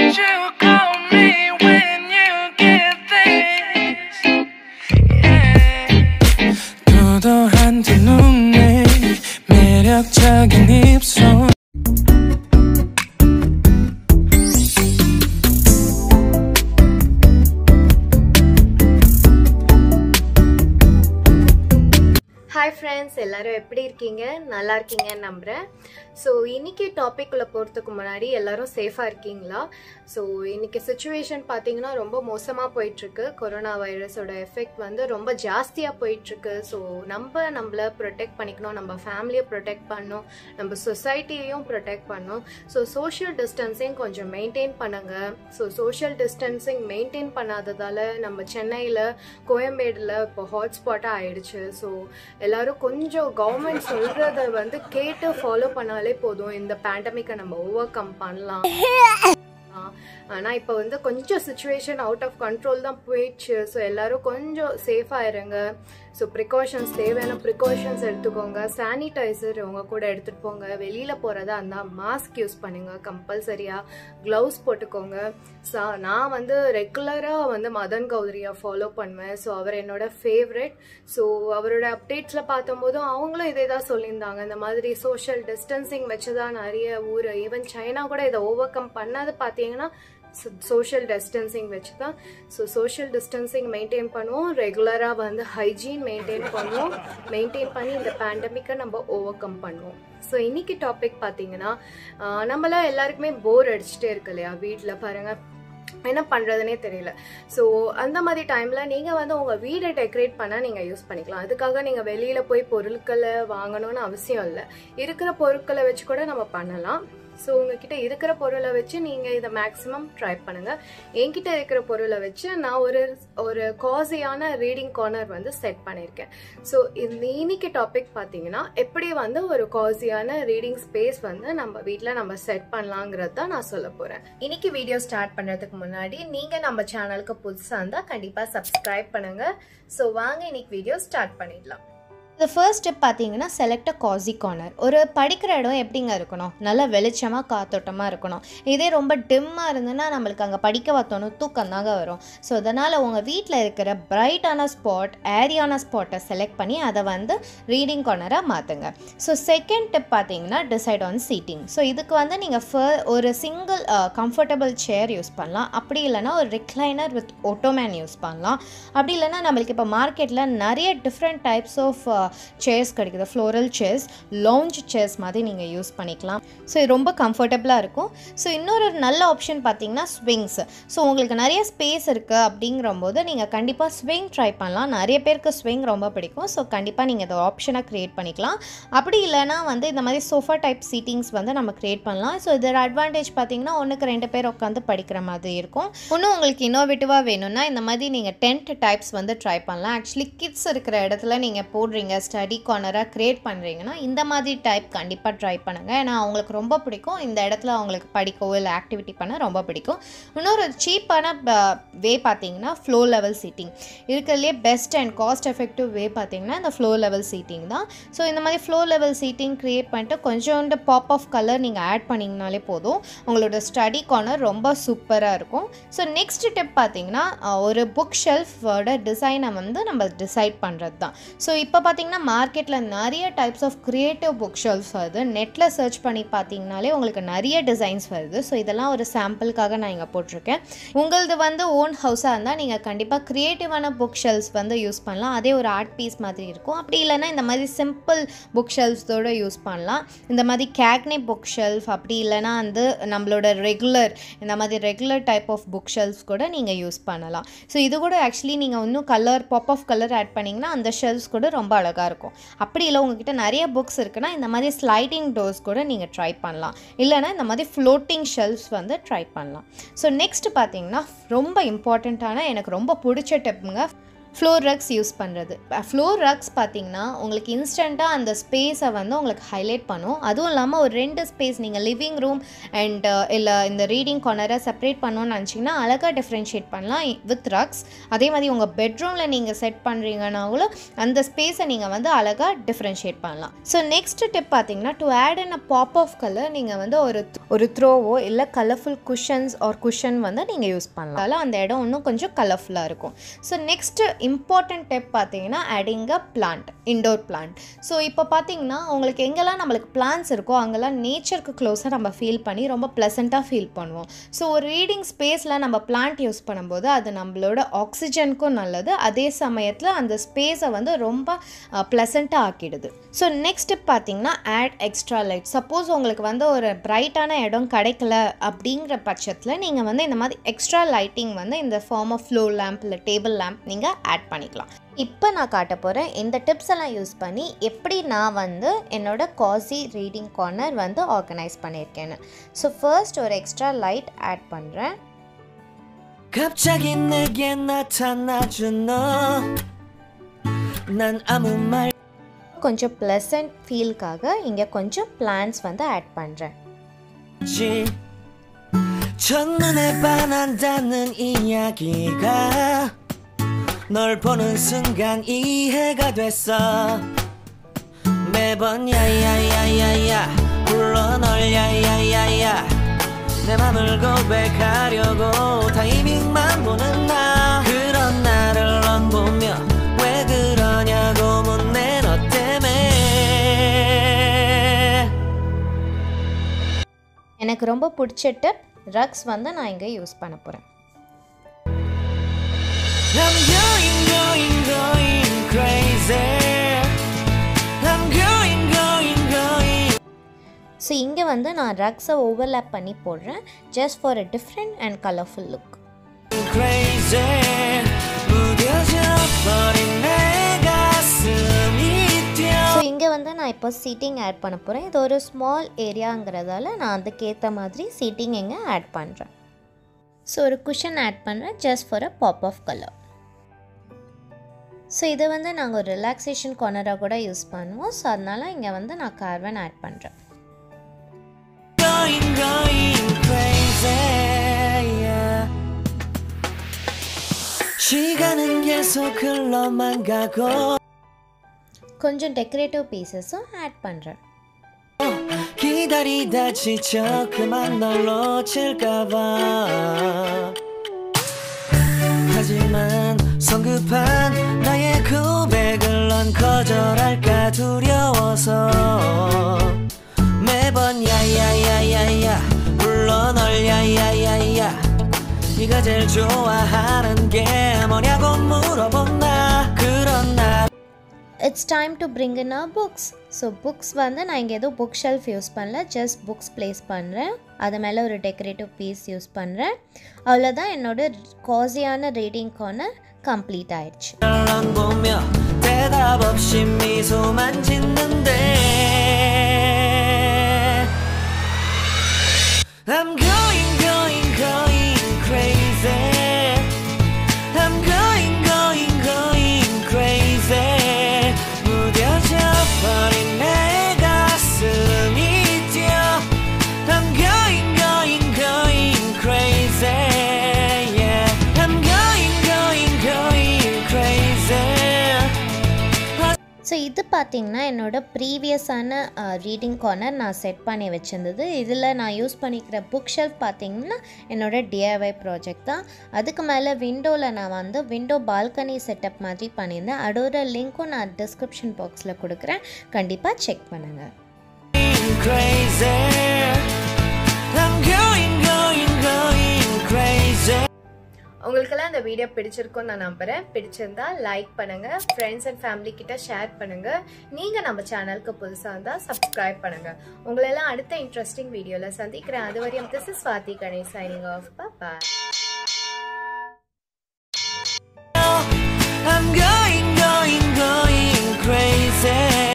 you call me when you get this? Yeah. 도도한 두 눈에 매력적인 입술. Hi friends, எல்லாரும் எப்படி இருக்கீங்க? நல்லா இருக்கீங்கன்னு நம்புறேன். ஸோ இன்னைக்கு டாபிக் உள்ள போகிறதுக்கு முன்னாடி எல்லாரும் சேஃபாக இருக்கீங்களா? ஸோ இன்னைக்கு சுச்சுவேஷன் பார்த்தீங்கன்னா ரொம்ப மோசமாக போயிட்டுருக்கு. கொரோனா வைரஸோட எஃபெக்ட் வந்து ரொம்ப ஜாஸ்தியாக போயிட்டுருக்கு. ஸோ நம்மளை ப்ரொடெக்ட் பண்ணிக்கணும், நம்ம ஃபேமிலியை ப்ரொடெக்ட் பண்ணணும், நம்ம சொசைட்டியையும் ப்ரொடெக்ட் பண்ணணும். ஸோ சோஷியல் டிஸ்டன்சிங் கொஞ்சம் மெயின்டைன் பண்ணுங்க. ஸோ சோஷியல் டிஸ்டன்சிங் மெயின்டைன் பண்ணாததால் நம்ம சென்னையில் கோயம்பேடில் இப்போ ஹாட்ஸ்பாட்டாக ஆயிடுச்சு. ஸோ எல்லாரும் கொஞ்சம் கவர்மெண்ட் சொல்றத வந்து கேட்டு ஃபாலோ பண்ணாலே போதும், இந்த பேண்டமிக்கை நம்ம ஓவர் கம் பண்ணலாம். ஆனால் இப்போ வந்து கொஞ்சம் சுச்சுவேஷன் அவுட் ஆஃப் கண்ட்ரோல் தான் போயிடுச்சு. ஸோ எல்லாரும் கொஞ்சம் சேஃபாக இருங்க. ஸோ ப்ரிகாஷன்ஸ், தேவையான ப்ரிகாஷன்ஸ் எடுத்துக்கோங்க. சானிடைசர் உங்க கூட எடுத்துகிட்டு போங்க. வெளியில் போகிறதா இருந்தால் மாஸ்க் யூஸ் பண்ணுங்க கம்பல்சரியாக. க்ளவுஸ் போட்டுக்கோங்க. நான் வந்து ரெகுலராக வந்து மதன் கௌதரியா ஃபாலோ பண்ணுவேன். ஸோ அவர் என்னோட ஃபேவரெட். ஸோ அவரோட அப்டேட்ஸில் பார்த்தம்போதும் அவங்களும் இதே தான் சொல்லியிருந்தாங்க. இந்த மாதிரி சோஷியல் டிஸ்டன்சிங் வச்சு தான் நிறைய ஊர், ஈவன் சைனா கூட இதை ஓவர் கம் பண்ணாது பார்த்தீங்கன்னா சோஷியல் டிஸ்டன்சிங் வச்சு தான். ஸோ சோஷியல் டிஸ்டன்சிங் மெயின்டைன் பண்ணுவோம், ரெகுலராக வந்து ஹைஜீன் மெயின்டைன் பண்ணுவோம். மெயின்டைன் பண்ணி இந்த பேண்டமிக்கை நம்ம ஓவர் கம் பண்ணுவோம். ஸோ இன்னைக்கு டாபிக் பார்த்தீங்கன்னா, நம்மளாம் எல்லாருக்குமே போர் அடிச்சுட்டே இருக்கு இல்லையா? வீட்டில் பாருங்கள் என்ன பண்ணுறதுனே தெரியல. ஸோ அந்த மாதிரி டைமில் நீங்கள் வந்து உங்கள் வீடை டெக்கரேட் பண்ண நீங்கள் யூஸ் பண்ணிக்கலாம். அதுக்காக நீங்கள் வெளியில் போய் பொருட்களை வாங்கணும்னு அவசியம் இல்லை. இருக்கிற பொருட்களை வச்சு கூட நம்ம பண்ணலாம். ஸோ உங்ககிட்ட இருக்கிற பொருளை வச்சு நீங்கள் இதை மேக்ஸிமம் ட்ரை பண்ணுங்கள். என்கிட்ட இருக்கிற பொருளை வச்சு நான் ஒரு காசியான ரீடிங் கார்னர் வந்து செட் பண்ணியிருக்கேன். ஸோ இன்னைக்கு டாபிக் பார்த்தீங்கன்னா, எப்படி வந்து ஒரு காசியான ரீடிங் ஸ்பேஸ் வந்து நம்ம வீட்டில் நம்ம செட் பண்ணலாங்கிறது தான் நான் சொல்ல போகிறேன். இன்னைக்கு வீடியோ ஸ்டார்ட் பண்ணுறதுக்கு முன்னாடி நீங்கள் நம்ம சேனலுக்கு புதுசாக இருந்தால் கண்டிப்பாக சப்ஸ்கிரைப் பண்ணுங்கள். ஸோ வாங்க இன்னைக்கு வீடியோ ஸ்டார்ட் பண்ணிடலாம். The first step பார்த்தீங்கன்னா, செலக்ட் அ காசி கார்னர். ஒரு படிக்கிற இடம் எப்படிங்க இருக்கணும்? நல்லா வெளிச்சமாக காத்தோட்டமாக இருக்கணும். இதே ரொம்ப டிம்மாக இருந்ததுன்னா நம்மளுக்கு அங்கே படிக்க பார்த்தோன்னு தூக்கம் தாங்க வரும். ஸோ அதனால் உங்கள் வீட்டில் இருக்கிற பிரைட்டான ஸ்பாட், ஏரியான ஸ்பாட்டை செலக்ட் பண்ணி அதை வந்து ரீடிங் கார்னராக மாற்றுங்க. ஸோ செகண்ட் டிப் பார்த்தீங்கன்னா, டிசைட் ஆன் சீட்டிங். ஸோ இதுக்கு வந்து நீங்கள் ஒரு சிங்கிள் கம்ஃபர்டபுள் சேர் யூஸ் பண்ணலாம். அப்படி இல்லைனா ஒரு ரிக்ளைனர் வித் ஒட்டோமேன் யூஸ் பண்ணலாம். அப்படி இல்லைனா நம்மளுக்கு இப்போ மார்க்கெட்டில் நிறைய டிஃப்ரெண்ட் டைப்ஸ் ஆஃப் சேர்ஸ் கிடைக்குது. ஃப்ளோரல் சேர்ஸ், லவுஞ்ச் சேர்ஸ் மாதிரி நீங்கள் யூஸ் பண்ணிக்கலாம். ஸோ இது ரொம்ப கம்ஃபர்டபுளாக இருக்கும். ஸோ இன்னொரு நல்ல ஆப்ஷன் பார்த்தீங்கன்னா ஸ்விங்ஸ். ஸோ உங்களுக்கு நிறைய ஸ்பேஸ் இருக்குது அப்படிங்கிறம்போது நீங்கள் கண்டிப்பாக ஸ்விங் ட்ரை பண்ணலாம். நிறைய பேருக்கு ஸ்விங் ரொம்ப பிடிக்கும். ஸோ கண்டிப்பாக நீங்கள் இந்த ஆப்ஷனை க்ரியேட் பண்ணிக்கலாம். அப்படி இல்லைனா வந்து இந்த மாதிரி சோஃபா டைப் சீட்டிங்ஸ் வந்து நம்ம க்ரியேட் பண்ணலாம். ஸோ இதோட அட்வான்டேஜ் பார்த்தீங்கன்னா, ஒன்றுக்கு 2 பேர் உட்காந்து படிக்கிற மாதிரி இருக்கும். இன்னும் உங்களுக்கு இன்னோவேட்டிவாக வேணும்னா இந்த மாதிரி நீங்கள் டென்ட் டைப்ஸ் வந்து ட்ரை பண்ணலாம். ஆக்சுவலி கிட்ஸ் இருக்கிற இடத்துல நீங்கள் போடுறீங்க, ஸ்டடி கார்னராக க்ரியேட் பண்ணுறீங்கன்னா இந்த மாதிரி டைப் கண்டிப்பாக ட்ரை பண்ணுங்கள். ஏன்னா அவங்களுக்கு ரொம்ப பிடிக்கும். இந்த இடத்துல அவங்களுக்கு படிக்கவோ இல்லை ஆக்டிவிட்டி பண்ண ரொம்ப பிடிக்கும். இன்னொரு சீப்பான வே பார்த்தீங்கன்னா, ஃப்ளோ லெவல் சீட்டிங். இருக்கிறதுலே best and cost effective way பார்த்தீங்கன்னா இந்த ஃப்ளோ லெவல் சீட்டிங் தான். ஸோ இந்த மாதிரி ஃப்ளோ லெவல் சீட்டிங் க்ரியேட் பண்ணிட்டு கொஞ்சோண்டு பாப் ஆஃப் கலர் நீங்கள் ஆட் பண்ணிங்கனாலே போதும், உங்களோட ஸ்டடி கார்னர் ரொம்ப சூப்பராக இருக்கும். ஸோ நெக்ஸ்ட் டிப் பார்த்தீங்கன்னா, ஒரு புக் ஷெல்ஃபோட டிசைனை வந்து நம்ம டிசைட் பண்ணுறது தான். ஸோ இப்போ பார்த்தீங்கன்னா மார்க்கெட்டில் நிறைய types of creative book shelves வருது. நெட்டில் சர்ச் பண்ணி பார்த்தீங்கனாலே உங்களுக்கு நிறைய டிசைன்ஸ் வருது. ஸோ இதெல்லாம் ஒரு சாம்பிளுக்காக நான் இங்கே போட்டிருக்கேன். உங்களது வந்து ஓன் ஹவுஸாக இருந்தால் நீங்கள் கண்டிப்பாக க்ரியேட்டிவான புக் ஷெல்ஃப்ஸ் வந்து யூஸ் பண்ணலாம். அதே ஒரு ஆர்ட் பீஸ் மாதிரி இருக்கும். அப்படி இல்லைனா இந்த மாதிரி சிம்பிள் புக் ஷெல்ஃப்ஸோடு யூஸ் பண்ணலாம். இந்த மாதிரி கேக்னே புக் ஷெல்ஃப், அப்படி இல்லைனா வந்து நம்மளோட இந்த மாதிரி regular type of book shelves கூட நீங்கள் யூஸ் பண்ணலாம். ஸோ இது கூட ஆக்சுவலி நீங்கள் இன்னும் பாப் ஆஃப் கலர் ஆட் பண்ணிங்கன்னா அந்த ஷெல்ஃப்ஸ் கூட ரொம்ப அழகாக இருக்கும். அப்படி இல்லை உங்ககிட்ட நிறைய புக்ஸ் இருக்குன்னா இந்த மாதிரி ஸ்லைடிங் டோர்ஸ் கூட நீங்கள் ட்ரை பண்ணலாம். இல்லைனா இந்த மாதிரி ஃப்ளோட்டிங் ஷெல்ஃப்ஸ் வந்து ட்ரை பண்ணலாம். ஸோ நெக்ஸ்ட் பார்த்தீங்கன்னா, ரொம்ப இம்பார்ட்டண்ட்டான எனக்கு ரொம்ப பிடிச்ச டிப்புங்க, ஃப்ளோர் ரக்ஸ் யூஸ் பண்ணுறது. ஃப்ளோர் ரக்ஸ் பார்த்திங்கன்னா உங்களுக்கு இன்ஸ்டண்ட்டாக அந்த ஸ்பேஸை வந்து உங்களுக்கு ஹைலைட் பண்ணும். அதுவும் இல்லாமல் ஒரு 2 ஸ்பேஸ் நீங்கள் லிவிங் ரூம் அண்ட் இல்லை இந்த ரீடிங் கார்னரை செப்பரேட் பண்ணணும்னு நினச்சிங்கன்னா அழகாக டிஃப்ரென்ஷியேட் பண்ணலாம் வித் ரக்ஸ். அதே மாதிரி உங்கள் பெட்ரூமில் நீங்கள் செட் பண்ணுறீங்கன்னா கூட அந்த ஸ்பேஸை நீங்கள் வந்து அழகாக டிஃப்ரென்ஷியேட் பண்ணலாம். ஸோ நெக்ஸ்ட் டிப் பார்த்திங்கன்னா to add in a pop of colour நீங்கள் வந்து ஒரு த்ரோவோ இல்லை கலர்ஃபுல் குஷன்ஸ் ஆர் குஷன் வந்து நீங்கள் யூஸ் பண்ணலாம். அதனால் அந்த இடம் இன்னும் கொஞ்சம் கலர்ஃபுல்லாக இருக்கும். ஸோ நெக்ஸ்ட்டு இம்பார்ட்டன்ட் டிப் பார்த்தீங்கன்னா adding a plant, indoor plant. So இப்போ பார்த்தீங்கன்னா உங்களுக்கு எங்கெல்லாம் நம்மளுக்கு பிளான்ட்ஸ் இருக்கோ அங்கெல்லாம் நேச்சருக்கு க்ளோஸாக நம்ம ஃபீல் பண்ணி ரொம்ப ப்ளசண்ட்டாக ஃபீல் பண்ணுவோம். ஸோ ஒரு ரீடிங் ஸ்பேஸில் நம்ம பிளான்ட் யூஸ் பண்ணும்போது அது நம்மளோட ஆக்சிஜனுக்கும் நல்லது, அதே சமயத்தில் அந்த ஸ்பேஸை வந்து ரொம்ப ப்ளசண்ட்டாக ஆக்கிடுது. ஸோ நெக்ஸ்ட் டிப் பார்த்தீங்கன்னா ஆட் எக்ஸ்ட்ரா லைட். சப்போஸ் உங்களுக்கு வந்து ஒரு பிரைட்டான இடம் கிடைக்கல அப்படிங்கிற பட்சத்தில் நீங்கள் வந்து இந்த மாதிரி எக்ஸ்ட்ரா லைட்டிங் வந்து இந்த ஃபார்ம் ஆஃப் ஃப்ளோர் லேம்ப் இல்லை டேபிள் லேம்ப் நீங்கள் ஆட் பண்ணிக்கலாம். இப்போ நான் காட்ட போகிறேன் இந்த டிப்ஸ் எல்லாம் யூஸ் பண்ணி எப்படி நான் வந்து என்னோட காசி ரீடிங் கார்னர் வந்து ஆர்கனைஸ் பண்ணியிருக்கேன்னு. ஸோ ஃபர்ஸ்ட் ஒரு எக்ஸ்ட்ரா லைட் ஆட் பண்ணுறேன். கொஞ்சம் ப்ளசன்ட் ஃபீல்காக இங்கே கொஞ்சம் பிளான்ட்ஸ் வந்து ஆட் பண்ணுறேன். 첫눈에 반한다는 이야기가 널 보는 순간 이해가 됐어. 매번 야야야야야 불러 널 야야야야 내 맘을 고백하려고 타이밍만 보는 나. 그런 나를 넌 보며 왜 그러냐고 묻네 너 때문에. எனக்கு ரொம்ப பிடிச்ச டிப் ரக்ஸ் வந்து நான் இங்கே யூஸ் பண்ண போகிறேன். I'm going crazy. I'm going so இங்கே வந்து நான் ரக்ஸை ஓவர்லேப் பண்ணி போடுறேன் just for a different and colourful look. crazy. 무뎌져 버린 내 가슴이 뛰어. So இங்கே வந்து நான் இப்போ சீட்டிங் ஆட் பண்ண போகிறேன். இது ஒரு ஸ்மால் ஏரியாங்கிறதால நான் அதுக்கேற்ற மாதிரி சீட்டிங் இங்கே ஆட் பண்ணுறேன். ஸோ ஒரு குஷன் ஆட் பண்ணுறேன் just for a pop of colour. So இதை வந்து நாங்கள் ஒரு ரிலாக்ஸேஷன் கார்னராக கூட யூஸ் பண்ணுவோம். ஸோ அதனால் இங்கே வந்து நான் கார்வன் ஆட் பண்ணுறேன். going crazy. Yeah. 시간은 계속 흘러만 가고 கொஞ்சம் டெக்கரேட்டிவ் பீசஸும் ஆட் பண்ணுறேன். 기다리다 지쳐 그만 널 놓칠까봐. 하지만 성급한 나의 고백을 넌 거절할까 두려워서 매번 야야야야야 불러 널 야야야야 네가 제일 좋아하는 게 뭐냐고 물어본 나. 그런 나. It's time to bring in our books. So books வந்து நான் இங்கே எதுவும் புக் ஷெல்ஃப் யூஸ் பண்ணல, ஜஸ்ட் புக்ஸ் ப்ளேஸ் பண்ணுறேன். அது மேலே ஒரு டெக்கரேட்டிவ் பீஸ் யூஸ் பண்ணுறேன். அவ்வளோதான் என்னோட காசியான ரீடிங் கார்னர் கம்ப்ளீட் ஆயிடுச்சு. 대답 없이 미소만 짓는데 I'm going crazy. I'm going crazy. 무뎌져 버린 내 가슴이 뛰어. I'm going crazy. Yeah. I'm going crazy. So இது பார்த்திங்கன்னா என்னோட ப்ரீவியஸான ரீடிங் கார்னர் நான் செட் பண்ணி வச்சுருந்தது. இதில் நான் யூஸ் பண்ணிக்கிற புக் ஷெல்ஃப் பார்த்திங்கன்னா என்னோட DIY ப்ராஜெக்ட் தான். அதுக்கு மேலே விண்டோவில் நான் வந்து விண்டோ பால்கனி செட்டப் மாதிரி பண்ணியிருந்தேன். அதோட லிங்க்கும் நான் டிஸ்கிரிப்ஷன் பாக்ஸில் கொடுக்குறேன், கண்டிப்பாக செக் பண்ணுங்கள். Crazy. I'm going crazy. உங்களுக்கெல்லாம் இந்த வீடியோ பிடிச்சிருக்கும்னு நான் நம்புறேன். பிடிச்சிருந்தா லைக் பண்ணுங்க, ஃப்ரெண்ட்ஸ் அண்ட் ஃபேமிலி கிட்ட ஷேர் பண்ணுங்க. நீங்க நம்ம சேனலுக்கு புதுசா இருந்தா சப்ஸ்கிரைப் பண்ணுங்க. உங்களெல்லாம் அடுத்த இன்ட்ரெஸ்டிங் வீடியோல சந்திக்கிறேன். அதுவரையும் this is Swati Ganesh signing off. Bye bye.